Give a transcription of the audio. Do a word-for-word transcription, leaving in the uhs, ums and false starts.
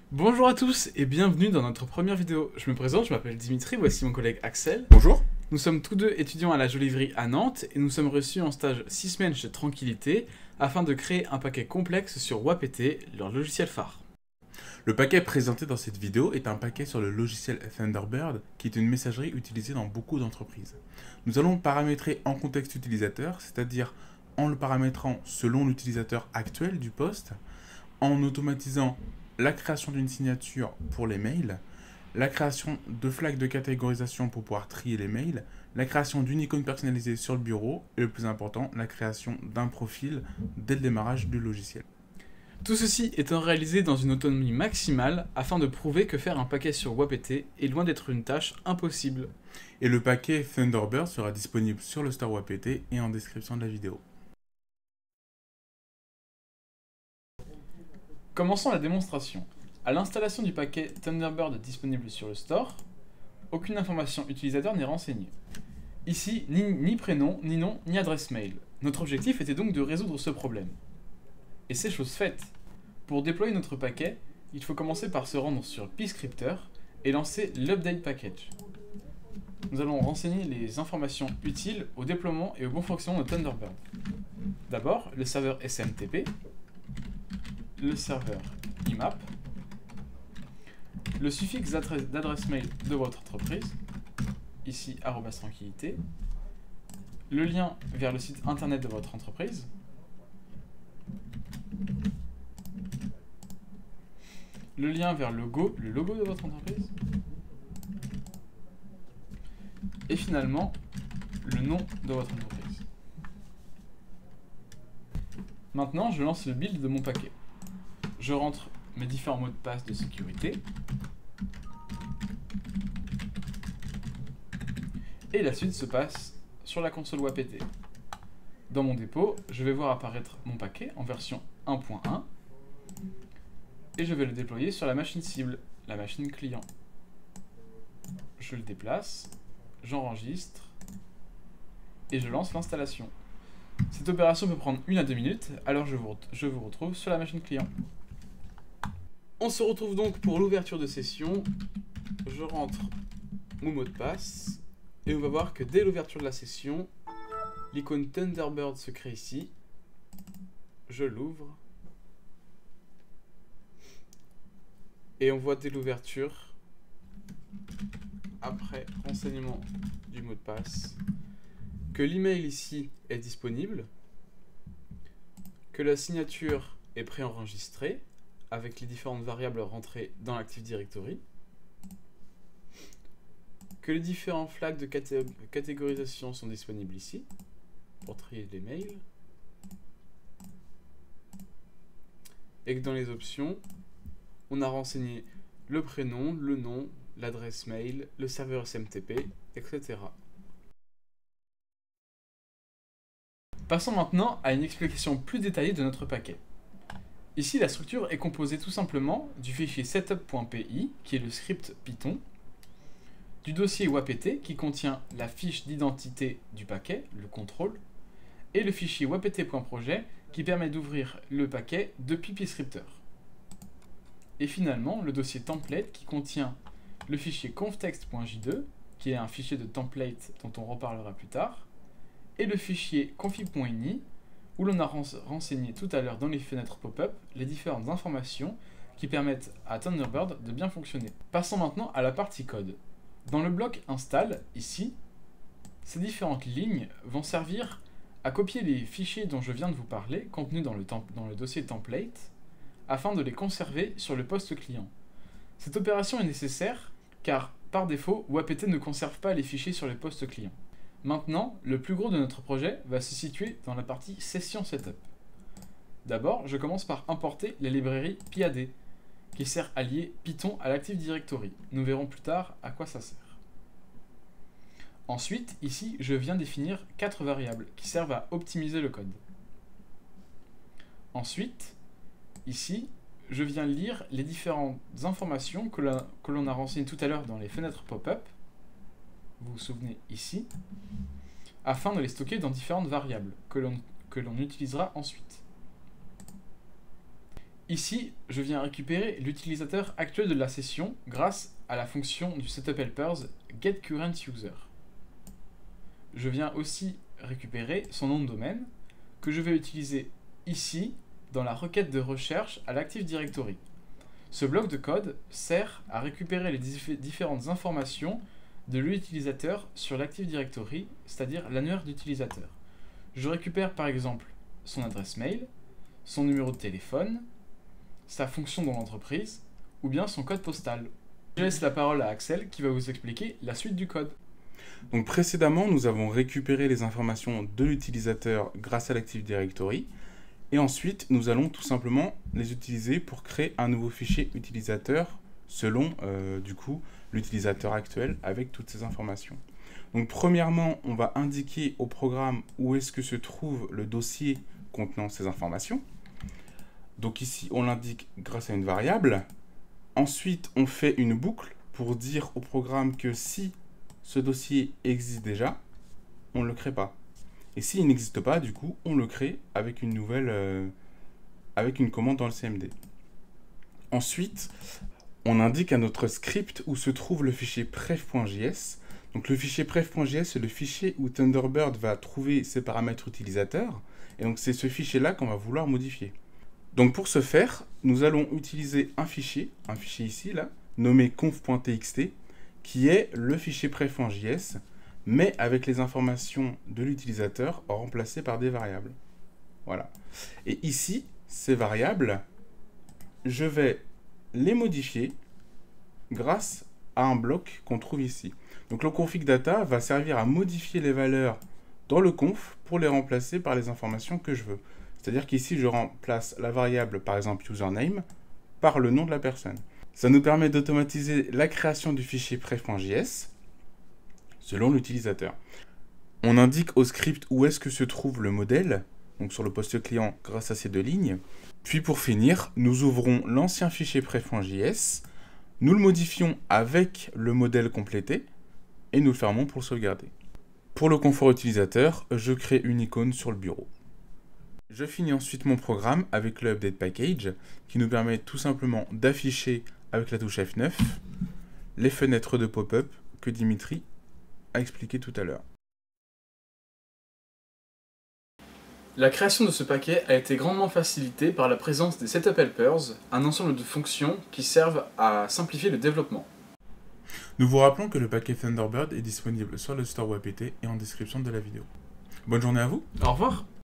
Bonjour à tous et bienvenue dans notre première vidéo. Je me présente, je m'appelle Dimitri, voici mon collègue Axel. Bonjour. Nous sommes tous deux étudiants à la Joliverie à Nantes et nous sommes reçus en stage six semaines chez Tranquillité afin de créer un paquet complexe sur WAPT, leur logiciel phare. Le paquet présenté dans cette vidéo est un paquet sur le logiciel Thunderbird qui est une messagerie utilisée dans beaucoup d'entreprises. Nous allons le paramétrer en contexte utilisateur, c'est-à-dire en le paramétrant selon l'utilisateur actuel du poste, en automatisant la création d'une signature pour les mails, la création de flags de catégorisation pour pouvoir trier les mails, la création d'une icône personnalisée sur le bureau et le plus important, la création d'un profil dès le démarrage du logiciel. Tout ceci étant réalisé dans une autonomie maximale afin de prouver que faire un paquet sur WAPT est loin d'être une tâche impossible. Et le paquet Thunderbird sera disponible sur le store WAPT et en description de la vidéo. Commençons la démonstration. À l'installation du paquet Thunderbird disponible sur le store, aucune information utilisateur n'est renseignée. Ici, ni, ni prénom, ni nom, ni adresse mail. Notre objectif était donc de résoudre ce problème. Et c'est chose faite. Pour déployer notre paquet, il faut commencer par se rendre sur pscripter et lancer l'update package. Nous allons renseigner les informations utiles au déploiement et au bon fonctionnement de Thunderbird. D'abord, le serveur S M T P, le serveur I M A P, le suffixe d'adresse mail de votre entreprise, ici arobase tranquillité, le lien vers le site internet de votre entreprise, le lien vers le logo, le logo de votre entreprise, et finalement le nom de votre entreprise. Maintenant, je lance le build de mon paquet. Je rentre mes différents mots de passe de sécurité. Et la suite se passe sur la console WAPT. Dans mon dépôt, je vais voir apparaître mon paquet en version un point un. Et je vais le déployer sur la machine cible, la machine client. Je le déplace, j'enregistre et je lance l'installation. Cette opération peut prendre une à deux minutes, alors je vous, je vous retrouve sur la machine client. On se retrouve donc pour l'ouverture de session. Je rentre mon mot de passe et on va voir que dès l'ouverture de la session, l'icône Thunderbird se crée ici. Je l'ouvre. Et on voit dès l'ouverture, après renseignement du mot de passe, que l'email ici est disponible, que la signature est préenregistrée avec les différentes variables rentrées dans l'Active Directory, que les différents flags de caté catégorisation sont disponibles ici pour trier les mails, et que dans les options, on a renseigné le prénom, le nom, l'adresse mail, le serveur S M T P, et cetera. Passons maintenant à une explication plus détaillée de notre paquet. Ici, la structure est composée tout simplement du fichier setup.py, qui est le script Python, du dossier WAPT, qui contient la fiche d'identité du paquet, le contrôle, et le fichier wapt.projet, qui permet d'ouvrir le paquet depuis pscripter. Et finalement, le dossier template, qui contient le fichier conftext.j deux, qui est un fichier de template dont on reparlera plus tard, et le fichier config.ini, où l'on a renseigné tout à l'heure dans les fenêtres pop-up les différentes informations qui permettent à Thunderbird de bien fonctionner. Passons maintenant à la partie code. Dans le bloc install, ici, ces différentes lignes vont servir à copier les fichiers dont je viens de vous parler, contenus dans le, dans le dossier template, afin de les conserver sur le poste client. Cette opération est nécessaire car, par défaut, WAPT ne conserve pas les fichiers sur les postes clients. Maintenant, le plus gros de notre projet va se situer dans la partie Session Setup. D'abord, je commence par importer la librairie P I A D, qui sert à lier Python à l'Active Directory. Nous verrons plus tard à quoi ça sert. Ensuite, ici, je viens définir quatre variables qui servent à optimiser le code. Ensuite, ici, je viens lire les différentes informations que l'on a renseignées tout à l'heure dans les fenêtres pop-up. Vous vous souvenez ici, afin de les stocker dans différentes variables que l'on que l'on utilisera ensuite. Ici, je viens récupérer l'utilisateur actuel de la session grâce à la fonction du setup helpers getCurrentUser. Je viens aussi récupérer son nom de domaine que je vais utiliser ici dans la requête de recherche à l'Active Directory. Ce bloc de code sert à récupérer les dif- différentes informations de l'utilisateur sur l'Active Directory, c'est-à-dire l'annuaire d'utilisateur. Je récupère par exemple son adresse mail, son numéro de téléphone, sa fonction dans l'entreprise, ou bien son code postal. Je laisse la parole à Axel qui va vous expliquer la suite du code. Donc précédemment, nous avons récupéré les informations de l'utilisateur grâce à l'Active Directory. Et ensuite, nous allons tout simplement les utiliser pour créer un nouveau fichier utilisateur selon, euh, du coup, l'utilisateur actuel avec toutes ces informations. Donc premièrement, on va indiquer au programme où est-ce que se trouve le dossier contenant ces informations. Donc ici, on l'indique grâce à une variable. Ensuite, on fait une boucle pour dire au programme que si ce dossier existe déjà, on ne le crée pas. Et s'il n'existe pas, du coup, on le crée avec une nouvelle, euh, avec une commande dans le C M D. Ensuite, on indique à notre script où se trouve le fichier pref.js. Donc le fichier pref.js, c'est le fichier où Thunderbird va trouver ses paramètres utilisateurs. Et donc c'est ce fichier-là qu'on va vouloir modifier. Donc pour ce faire, nous allons utiliser un fichier, un fichier ici, là, nommé conf.txt, qui est le fichier pref.js, mais avec les informations de l'utilisateur remplacées par des variables. Voilà. Et ici, ces variables, je vais les modifier grâce à un bloc qu'on trouve ici. Donc le config data va servir à modifier les valeurs dans le conf pour les remplacer par les informations que je veux. C'est-à-dire qu'ici, je remplace la variable, par exemple username, par le nom de la personne. Ça nous permet d'automatiser la création du fichier pref.js selon l'utilisateur. On indique au script où est-ce que se trouve le modèle, donc sur le poste client grâce à ces deux lignes. Puis pour finir, nous ouvrons l'ancien fichier pref.js, nous le modifions avec le modèle complété et nous le fermons pour le sauvegarder. Pour le confort utilisateur, je crée une icône sur le bureau. Je finis ensuite mon programme avec le update package qui nous permet tout simplement d'afficher avec la touche F neuf les fenêtres de pop-up que Dimitri a expliqué tout à l'heure. La création de ce paquet a été grandement facilitée par la présence des setup helpers, un ensemble de fonctions qui servent à simplifier le développement. Nous vous rappelons que le paquet Thunderbird est disponible sur le store W P T et en description de la vidéo. Bonne journée à vous. Au revoir.